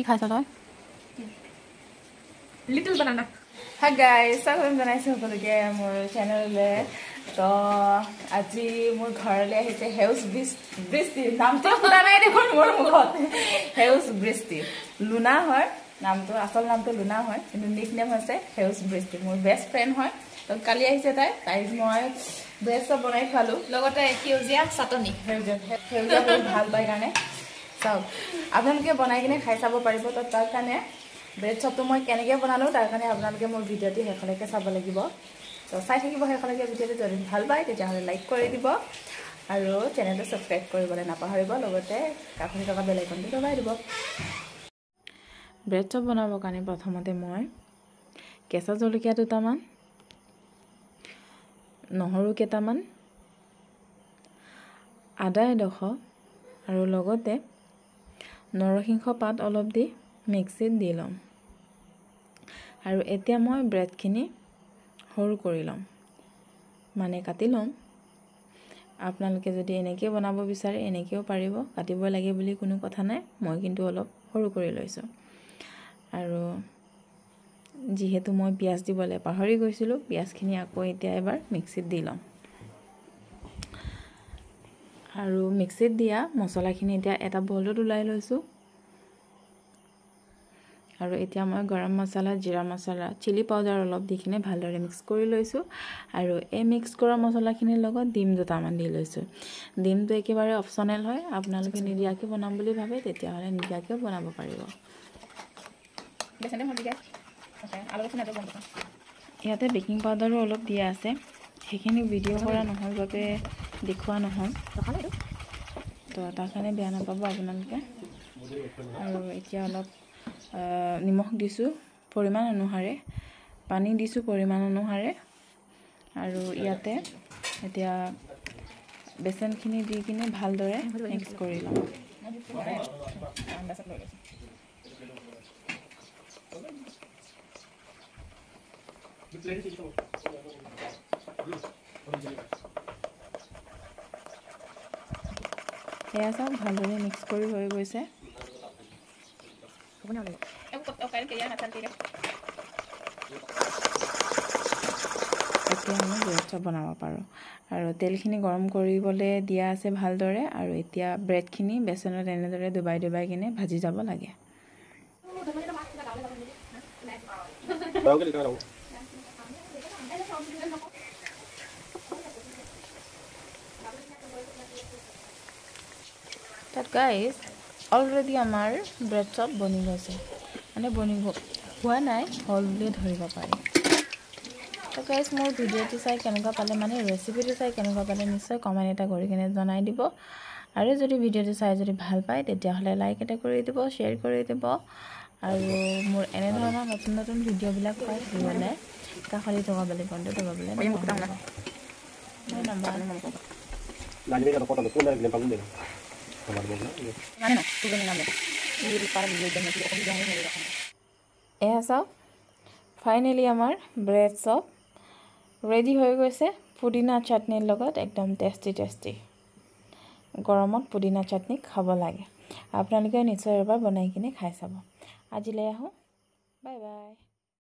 খাইছা তই লিটল বানানা hi guys স্বাগতম জনাইছো সকলোকে মোৰ চেনেললৈ তো আজি মোৰ ঘৰলৈ আহিছে হেউজ বৃষ্টি নামটো শুনা নাই দেখোন মোৰ মুখত হেউজ বৃষ্টি লুনা হয় নামটো আসল নামটো লুনা হয় কিন্তু নিক নেম হৈছে হেউজ বৃষ্টি মোৰ বেষ্ট ফ্ৰেণ্ড হয় তো কালি আহিছে তাইক মই ব্ৰেড চপ বনাই খালো লগতে সেউজীয়া চাটনি সেউজীয়া বহুত ভাল পায় কাৰণে চাওক আপোনালোকে বনাই কিনে খাই চাব পাৰিব তো তাৰ কাৰণে ব্ৰেড চপটো মই কেনেকৈ বনালোঁ তাৰ কাৰণে আপোনালোকে মোৰ ভিডিঅ'টো শেষলৈকে চাব লাগিব তো চাই থাকিব শেষলৈকে ভিডিঅ'টো যদি ভাল পায় তেতিয়াহ'লে লাইক কৰি দিব আৰু চেনেলটো ছাবস্ক্ৰাইব কৰিবলৈ নাপাহৰিব লগতে কাষত থকা বেল আইকনটো দবাই দিব ব্ৰেড চপ বনাবৰ কাৰণে প্ৰথমতে মই কেঁচা জলকীয়া দুটামান নহৰু কেইটামান আদা এডোখৰ আৰু লগতে নৰসিংহ পাত অলপ দি মিক্সিত দি ল'ম আৰু এতিয়া মই ব্ৰেডখিনি সৰু কৰি ল'ম মানে কাটি ল'ম আপোনালোকে যদি এনেকৈ বনাব বিচাৰে এনেকৈও পাৰিব কাটিব লাগে বুলি কোনো কথা নাই মই কিন্তু অলপ সৰু কৰি লৈছোঁ আৰু যিহেতু মই পিঁয়াজ দিবলৈ পাহৰি গৈছিলোঁ পিঁয়াজখিনি আকৌ এতিয়া এবাৰ মিক্সিত দি ল'ম আৰু মিক্সিত দিয়া মছলাখিনি এতিয়া এটা বলত ওলাই লৈছোঁ আৰু এতিয়া মই গৰম মছলা জিৰা মছলা চিলি পাউডাৰ অলপ দি কিনে ভালদৰে মিক্স কৰি লৈছোঁ আৰু এই মিক্স কৰা মছলাখিনিৰ লগত ডিম দুটামান দি লৈছোঁ ডিমটো একেবাৰে অপশ্যনেল হয় আপোনালোকে নিদিয়াকৈ বনাম বুলি ভাবে তেতিয়াহ'লে নিদিয়াকৈও বনাব পাৰিব ইয়াতে বেকিং পাউডাৰো অলপ দিয়া আছে সেইখিনি ভিডিঅ' কৰা নহ'ল বাবে দেখুওৱা নহ'ল তো তাৰ কাৰণে বেয়া নাপাব আপোনালোকে আৰু এতিয়া অলপ নিমখ দিছোঁ পৰিমাণ অনুসাৰে পানী দিছোঁ পৰিমাণ অনুসাৰে আৰু ইয়াতে এতিয়া বেচনখিনি দি কিনে ভালদৰে মিক্স কৰি ল'ম এয়া চাওক ভালদৰে মিক্স কৰি হৈ গৈছে এতিয়া আমি ব্ৰেড চপ বনাব পাৰোঁ আৰু তেলখিনি গৰম কৰিবলৈ দিয়া আছে ভালদৰে আৰু এতিয়া ব্ৰেডখিনি বেচনত এনেদৰে ডুবাই ডুবাই কিনে ভাজি যাব লাগে তাত গাইজ অলৰেডি আমাৰ ব্ৰেড চপ বনি গৈছে মানে বনিব হোৱা নাই হ'ল বুলিয়ে ধৰিব পাৰি তো গাইজ মোৰ ভিডিঅ'টো চাই কেনেকুৱা পালে মানে ৰেচিপিটো চাই কেনেকুৱা পালে নিশ্চয় কমেণ্ট এটা কৰি কিনে জনাই দিব আৰু যদি ভিডিঅ'টো চাই যদি ভাল পায় তেতিয়াহ'লে লাইক এটা কৰি দিব শ্বেয়াৰ কৰি দিব আৰু মোৰ এনেধৰণৰ নতুন নতুন ভিডিঅ'বিলাক পাই থাকিবলৈ কাষতে থকা বেল আইকনটো দবাবলৈ ধন্যবাদ এয়া চাওক ফাইনেলি আমাৰ ব্ৰেড চপ ৰেডি হৈ গৈছে পুদিনা চাটনিৰ লগত একদম টেষ্টি গৰমত পুদিনা চাটনি খাব লাগে আপোনালোকে নিশ্চয় এবাৰ বনাই কিনে খাই চাব আজিলৈ আহোঁ বাই বাই